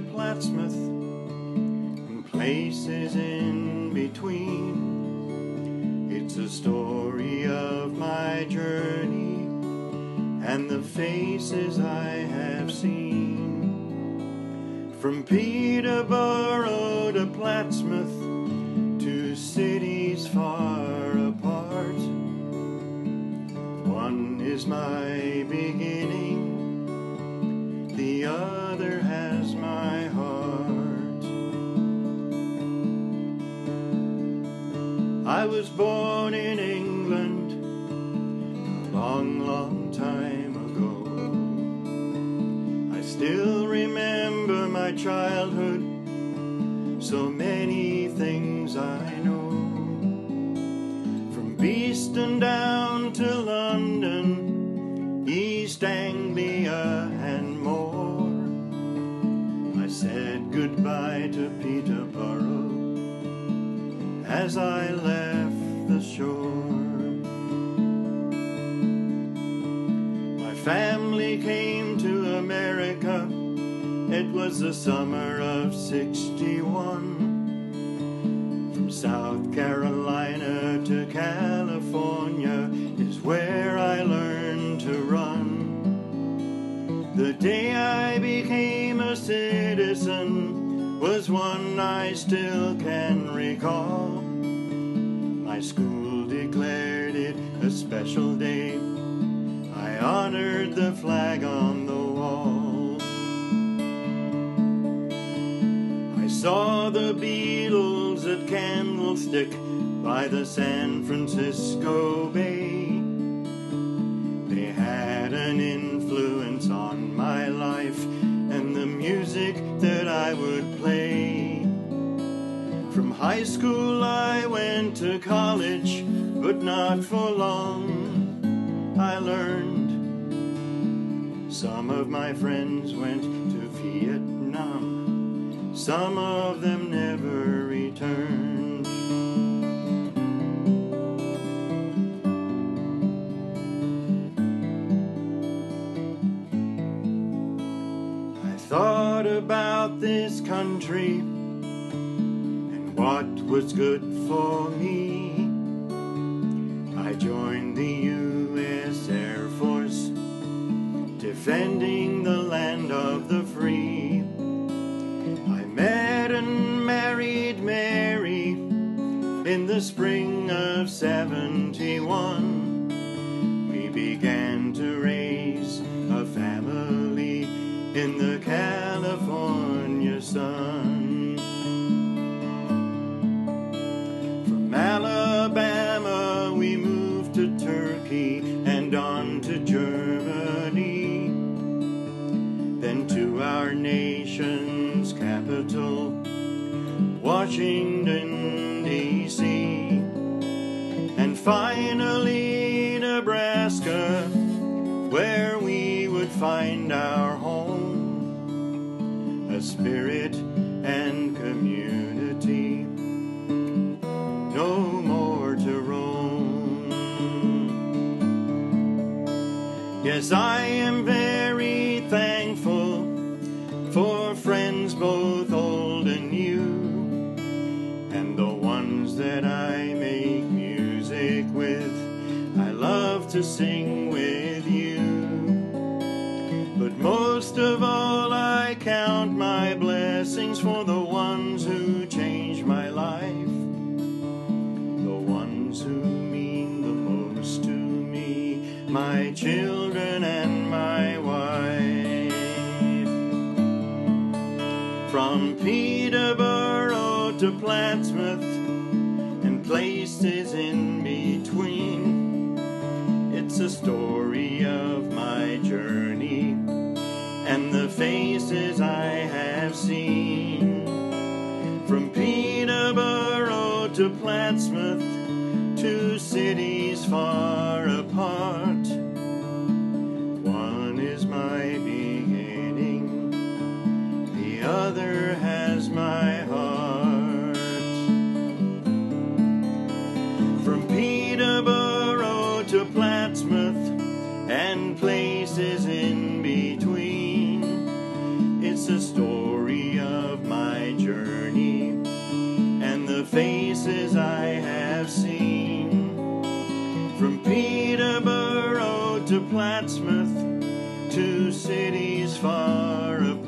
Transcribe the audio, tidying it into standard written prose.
Plattsmouth and places in between. It's a story of my journey and the faces I have seen. From Peterborough to Plattsmouth, two cities far apart. One is my beginning, the other has my heart. I was born in England a long, long time ago. I still remember my childhood, so many things I know. From Beeston down to London, East Anglia and more. I said goodbye to Peterborough as I left the shore. My family came to America. It was the summer of '61. From South Carolina to California is where I learned to run. The day I became a citizen was one I still can recall. My school declared it a special day. I honored the flag on the wall. I saw the Beatles at Candlestick by the San Francisco Bay. They had an influence on my life and the music that I would play. From high school I went to college, but not for long. I learned. Some of my friends went to Vietnam. Some of them never returned. I thought about this country and what was good for me. I joined the U.S. Air Force, defending the land of the free. I met and married Mary in the spring of '71. We began to raise a family in the California sun. From Alabama we moved to Turkey and on to Germany, then to our nation's capital, Washington, D.C., and finally Nebraska, where we would find our home, a spirit and community, no more to roam. Yes, I am very thankful for friends both old and new, and the ones that I make music with. I love to sing with you, but most of all I count my blessings for the ones who changed my life, the ones who mean the most to me, my children and my wife. From Peterborough to Plattsmouth and places in between, it's a story of my journey and the faces I have seen. From Peterborough to Plattsmouth, two cities far apart. One is my beginning, the other has my heart. From Peterborough to Plattsmouth and places in between, it's a story Plattsmouth, two cities far apart.